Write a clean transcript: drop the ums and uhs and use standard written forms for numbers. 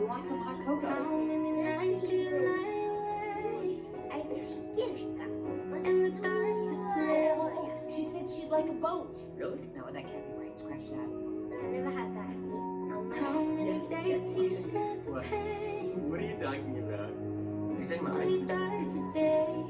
Who wants some hot cocoa? How many nights do you lie awake? In the darkest place. She said she'd like a boat. Really? No, that can't be right. Scratch that. How many days he shed What? pain? What are you talking about? You're talking about Many dark days.